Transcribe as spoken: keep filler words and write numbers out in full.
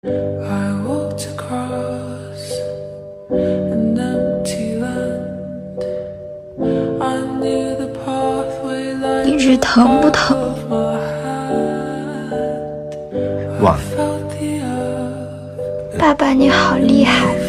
一直疼不疼？ 忘了。 爸爸你好厉害。